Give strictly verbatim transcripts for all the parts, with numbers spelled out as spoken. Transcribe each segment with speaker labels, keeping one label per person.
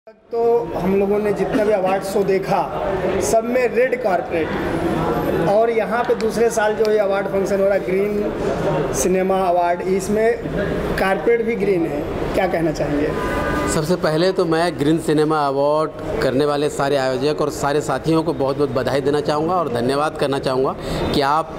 Speaker 1: तो हम लोगों ने जितना भी अवार्ड शो देखा सब में रेड कारपेट, और यहाँ पे दूसरे साल जो ये अवार्ड फंक्शन हो रहा है ग्रीन सिनेमा अवार्ड, इसमें कारपेट भी ग्रीन है, क्या कहना चाहेंगे?
Speaker 2: सबसे पहले तो मैं ग्रीन सिनेमा अवार्ड करने वाले सारे आयोजक और सारे साथियों को बहुत बहुत बधाई देना चाहूँगा और धन्यवाद करना चाहूँगा कि आप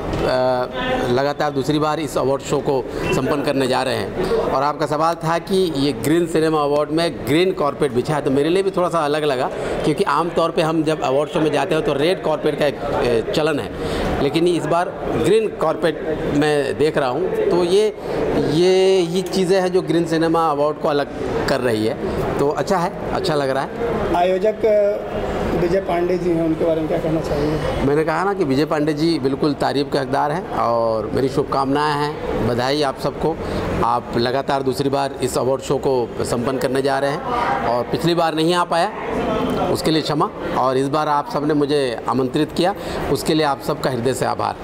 Speaker 2: लगातार दूसरी बार इस अवार्ड शो को संपन्न करने जा रहे हैं। और आपका सवाल था कि ये ग्रीन सिनेमा अवार्ड में ग्रीन कॉर्पेट बिछा है, तो मेरे लिए भी थोड़ा सा अलग लगा, क्योंकि आमतौर पे हम जब अवार्ड शो में जाते हैं तो रेड कॉर्पेट का एक चलन है, लेकिन इस बार ग्रीन कॉर्पेट मैं देख रहा हूँ। तो ये ये ये चीज़ें हैं जो ग्रीन सिनेमा अवार्ड को अलग कर रही है, तो अच्छा है, अच्छा लग रहा है।
Speaker 1: आयोजक विजय पांडे जी हैं, उनके बारे में क्या कहना चाहिए?
Speaker 2: मैंने कहा ना कि विजय पांडे जी बिल्कुल तारीफ़ के हकदार हैं और मेरी शुभकामनाएं हैं, बधाई आप सबको। आप लगातार दूसरी बार इस अवार्ड शो को संपन्न करने जा रहे हैं और पिछली बार नहीं आ पाया उसके लिए क्षमा, और इस बार आप सब ने मुझे आमंत्रित किया उसके लिए आप सबका हृदय से आभार।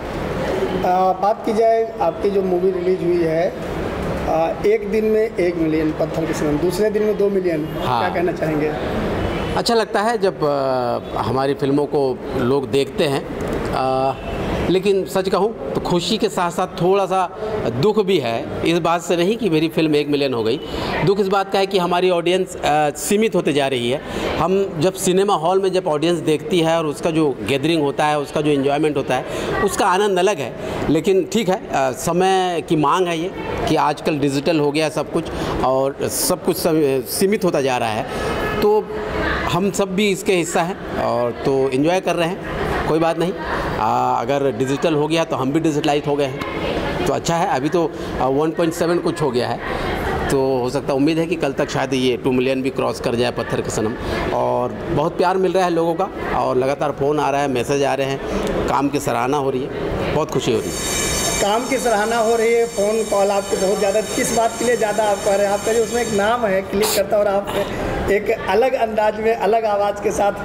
Speaker 1: आ, बात की जाए आपकी जो मूवी रिलीज हुई है, आ, एक दिन में एक मिलियन पत्थर के सनम, दूसरे दिन में दो मिलियन, हाँ। क्या कहना चाहेंगे?
Speaker 2: अच्छा लगता है जब आ, हमारी फिल्मों को लोग देखते हैं, आ, लेकिन सच कहूँ तो खुशी के साथ साथ थोड़ा सा दुख भी है, इस बात से नहीं कि मेरी फिल्म एक मिलियन हो गई। दुख इस बात का है कि हमारी ऑडियंस सीमित होते जा रही है। हम जब सिनेमा हॉल में जब ऑडियंस देखती है और उसका जो गैदरिंग होता है, उसका जो एंजॉयमेंट होता है, उसका आनंद अलग है। लेकिन ठीक है, आ, समय की मांग है ये कि आजकल डिजिटल हो गया सब कुछ और सब कुछ सीमित होता जा रहा है, तो हम सब भी इसके हिस्सा हैं और तो एंजॉय कर रहे हैं, कोई बात नहीं। आ, अगर डिजिटल हो गया तो हम भी डिजिटलाइज हो गए हैं, तो अच्छा है। अभी तो वन पॉइंट सेवन कुछ हो गया है, तो हो सकता है, उम्मीद है कि कल तक शायद ये टू मिलियन भी क्रॉस कर जाए पत्थर के सनम। और बहुत प्यार मिल रहा है लोगों का और लगातार फ़ोन आ रहा है, मैसेज आ रहे हैं, काम की सराहना हो रही है, बहुत खुशी हो रही है।
Speaker 1: काम की सराहना हो रही है, फ़ोन कॉल आपके बहुत ज़्यादा, किस बात के लिए ज़्यादा आप कह रहे हैं? आपका जो उसमें एक नाम है क्लिक करता और आप एक अलग अंदाज में अलग आवाज़ के साथ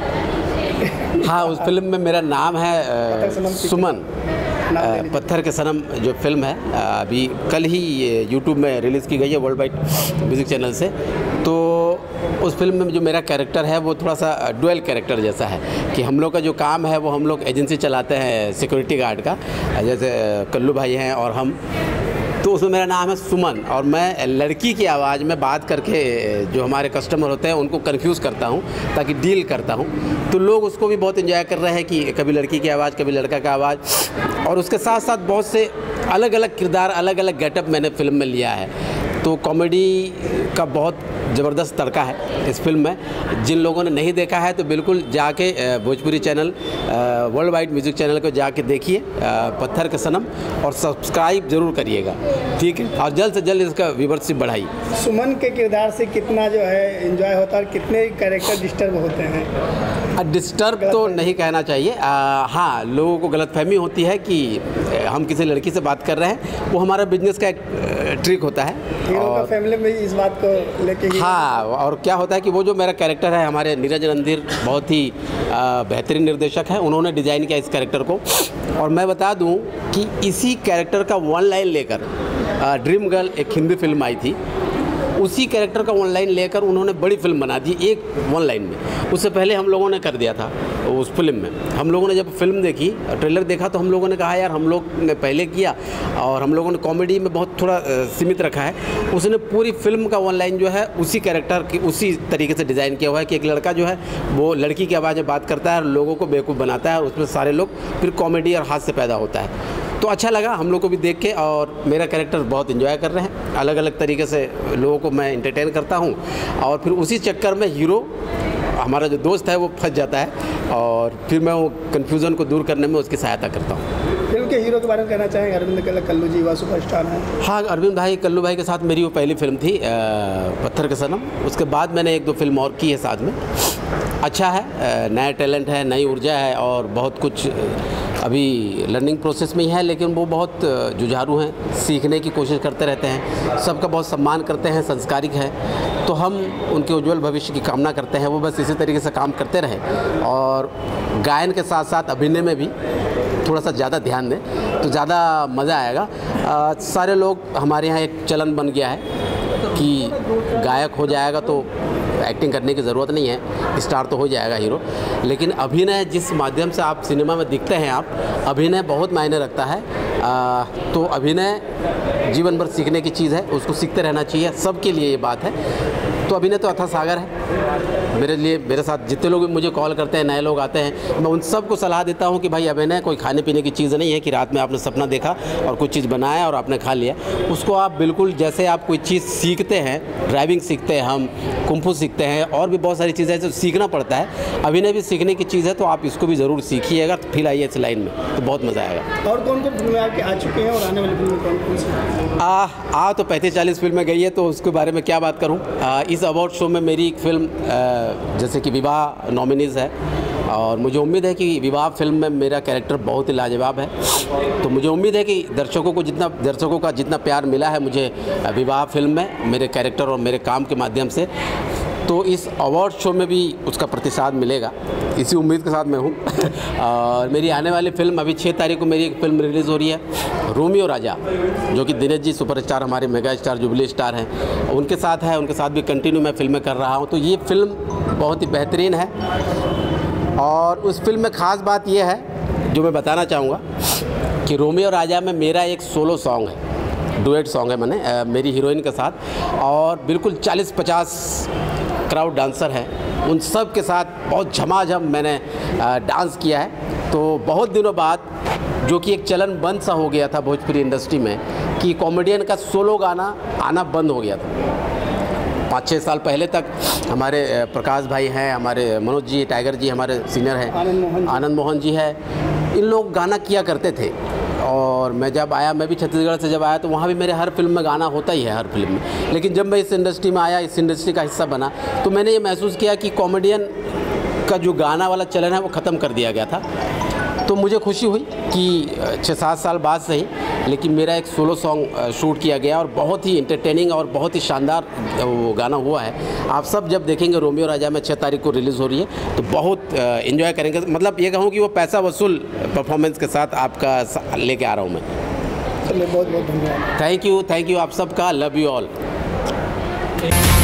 Speaker 2: हाँ, उस फिल्म में मेरा नाम है सुमन, पत्थर के सनम जो फिल्म है अभी कल ही यूट्यूब में रिलीज़ की गई है वर्ल्ड वाइड म्यूज़िक चैनल से। तो उस फिल्म में जो मेरा कैरेक्टर है वो थोड़ा सा डुअल कैरेक्टर जैसा है कि हम लोग का जो काम है वो हम लोग एजेंसी चलाते हैं सिक्योरिटी गार्ड का, जैसे कल्लू भाई हैं और हम, तो उसमें मेरा नाम है सुमन और मैं लड़की की आवाज़ में बात करके जो हमारे कस्टमर होते हैं उनको कंफ्यूज करता हूँ ताकि डील करता हूँ। तो लोग उसको भी बहुत एंजॉय कर रहे हैं कि कभी लड़की की आवाज़ कभी लड़का का आवाज़, और उसके साथ साथ बहुत से अलग अलग किरदार, अलग अलग गेटअप मैंने फिल्म में लिया है। तो कॉमेडी का बहुत ज़बरदस्त तड़का है इस फिल्म में। जिन लोगों ने नहीं देखा है तो बिल्कुल जाके Bhojpuri channel, world wide music channel को जाके देखिए पत्थर के सनम और सब्सक्राइब ज़रूर करिएगा, ठीक है? और जल्द से जल्द इसका व्यूअरशिप बढ़ाइए। सुमन के किरदार से कितना जो है एंजॉय होता है और कितने कैरेक्टर डिस्टर्ब होते हैं? डिस्टर्ब तो नहीं कहना चाहिए, आ, हाँ, लोगों को गलतफहमी होती है कि हम किसी लड़की से बात कर रहे हैं, वो हमारा बिजनेस का एक ट्रिक होता है।
Speaker 1: हीरो का फैमिली में इस बात को लेके ही,
Speaker 2: हाँ, और क्या होता है कि वो जो मेरा कैरेक्टर है, हमारे नीरज रणधीर बहुत ही बेहतरीन निर्देशक हैं, उन्होंने डिज़ाइन किया इस कैरेक्टर को। और मैं बता दूं कि इसी कैरेक्टर का वन लाइन लेकर ड्रीम गर्ल एक हिंदी फिल्म आई थी, उसी कैरेक्टर का वन लाइन लेकर उन्होंने बड़ी फिल्म बना दी एक वन लाइन में। उससे पहले हम लोगों ने कर दिया था उस फिल्म में। हम लोगों ने जब फिल्म देखी, ट्रेलर देखा, तो हम लोगों ने कहा यार हम लोग ने पहले किया और हम लोगों ने कॉमेडी में बहुत थोड़ा सीमित रखा है। उसने पूरी फिल्म का वन लाइन जो है उसी कैरेक्टर की उसी तरीके से डिज़ाइन किया हुआ है कि एक लड़का जो है वो लड़की की आवाज़ में बात करता है और लोगों को बेवकूफ़ बनाता है और उसमें सारे लोग फिर कॉमेडी और हास्य पैदा होता है। तो अच्छा लगा हम लोग को भी देख के, और मेरा कैरेक्टर बहुत एंजॉय कर रहे हैं, अलग अलग तरीके से लोगों को मैं एंटरटेन करता हूं, और फिर उसी चक्कर में हीरो हमारा जो दोस्त है वो फंस जाता है और फिर मैं वो कन्फ्यूज़न को दूर करने में उसकी सहायता करता हूँ।
Speaker 1: फिल्म के हीरो के बारे में कहना चाहेंगे? अरविंद कल्लू जी वह सुपरस्टार हैं।
Speaker 2: हाँ, अरविंद भाई, कल्लू भाई के साथ मेरी वो पहली फिल्म थी पत्थर के सनम। उसके बाद मैंने एक दो फिल्म और की है साथ में। अच्छा है, नया टैलेंट है, नई ऊर्जा है और बहुत कुछ अभी लर्निंग प्रोसेस में ही है, लेकिन वो बहुत जुझारू हैं, सीखने की कोशिश करते रहते हैं, सबका बहुत सम्मान करते हैं, संस्कारिक हैं। तो हम उनके उज्जवल भविष्य की कामना करते हैं, वो बस इसी तरीके से काम करते रहें और गायन के साथ साथ अभिनय में भी थोड़ा सा ज़्यादा ध्यान दें तो ज़्यादा मज़ा आएगा। आ, सारे लोग, हमारे यहाँ एक चलन बन गया है कि गायक हो जाएगा तो एक्टिंग करने की ज़रूरत नहीं है, स्टार तो हो जाएगा हीरो। लेकिन अभिनय जिस माध्यम से आप सिनेमा में दिखते हैं, आप अभिनय बहुत मायने रखता है। आ, तो अभिनय जीवन भर सीखने की चीज़ है, उसको सीखते रहना चाहिए, सबके लिए ये बात है। तो अभिनय तो अथा सागर है मेरे लिए। मेरे साथ जितने लोग मुझे कॉल करते हैं, नए लोग आते हैं, मैं उन सबको सलाह देता हूं कि भाई अभिनय कोई खाने पीने की चीज़ नहीं है कि रात में आपने सपना देखा और कुछ चीज़ बनाया और आपने खा लिया। उसको आप बिल्कुल जैसे आप कोई चीज़ सीखते हैं, ड्राइविंग सीखते हैं, हम कुंफू सीखते हैं, और भी बहुत सारी चीज़ें जो सीखना पड़ता है, अभिनय भी सीखने की चीज़ है। तो आप इसको भी ज़रूर सीखिएगा, फिर आइए इस लाइन में, तो बहुत मज़ा आएगा।
Speaker 1: और कौन कौन फिल्में आपके आ चुके हैं और आने वाली फिल्में कौन कौन सी?
Speaker 2: आ, आ तो पैंतीस चालीस फिल्में गई है, तो उसके बारे में क्या बात करूँ। इस अवार्ड शो में मेरी एक फ़िल्म जैसे कि विवाह नॉमिनीज़ है, और मुझे उम्मीद है कि विवाह फिल्म में मेरा कैरेक्टर बहुत ही लाजवाब है। तो मुझे उम्मीद है कि दर्शकों को जितना दर्शकों का जितना प्यार मिला है मुझे विवाह फिल्म में मेरे कैरेक्टर और मेरे काम के माध्यम से, तो इस अवार्ड शो में भी उसका प्रतिसाद मिलेगा, इसी उम्मीद के साथ मैं हूँ। और मेरी आने वाली फ़िल्म अभी छः तारीख को मेरी एक फ़िल्म रिलीज़ हो रही है, रोमियो राजा, जो कि दिनेश जी सुपरस्टार, हमारे मेगा स्टार, जुबली स्टार हैं, उनके साथ है। उनके साथ भी कंटिन्यू मैं फ़िल्में कर रहा हूँ। तो ये फ़िल्म बहुत ही बेहतरीन है। और उस फिल्म में ख़ास बात यह है जो मैं बताना चाहूँगा कि रोमियो राजा में मेरा एक सोलो सॉन्ग है, डुएट सॉन्ग है मैंने आ, मेरी हीरोइन के साथ, और बिल्कुल चालीस पचास क्राउड डांसर हैं, उन सब के साथ बहुत झमाझम मैंने आ, डांस किया है। तो बहुत दिनों बाद, जो कि एक चलन बंद सा हो गया था भोजपुरी इंडस्ट्री में, कि कॉमेडियन का सोलो गाना आना बंद हो गया था। पाँच छः साल पहले तक हमारे प्रकाश भाई हैं, हमारे मनोज जी, टाइगर जी हमारे सीनियर हैं,
Speaker 1: आनंद मोहन
Speaker 2: आनंद मोहन जी है, इन लोग गाना किया करते थे। और मैं जब आया, मैं भी छत्तीसगढ़ से जब आया, तो वहाँ भी मेरे हर फिल्म में गाना होता ही है, हर फिल्म में। लेकिन जब मैं इस इंडस्ट्री में आया, इस इंडस्ट्री का हिस्सा बना, तो मैंने ये महसूस किया कि कॉमेडियन का जो गाना वाला चलन है वो ख़त्म कर दिया गया था। तो मुझे खुशी हुई कि छः सात साल बाद सही, लेकिन मेरा एक सोलो सॉन्ग शूट किया गया, और बहुत ही एंटरटेनिंग और बहुत ही शानदार वो गाना हुआ है। आप सब जब देखेंगे, रोमियो राजा में छः तारीख को रिलीज़ हो रही है, तो बहुत एंजॉय करेंगे। मतलब ये कहूँ कि वो पैसा वसूल परफॉर्मेंस के साथ आपका लेके आ रहा हूँ मैं।
Speaker 1: चलिए, बहुत बहुत धन्यवाद।
Speaker 2: थैंक यू, थैंक यू आप सबका, लव यू ऑल।